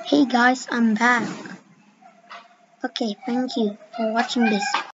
Hey guys, I'm back. Okay, thank you for watching this.